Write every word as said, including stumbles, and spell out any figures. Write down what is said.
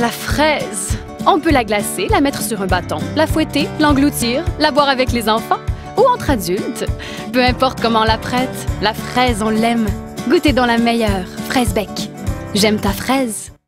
la fraise! On peut la glacer, la mettre sur un bâton, la fouetter, l'engloutir, la boire avec les enfants ou entre adultes. Peu importe comment on la prête, la fraise, on l'aime. Goûtez donc la meilleure, Fraise Bec. J'aime ta fraise.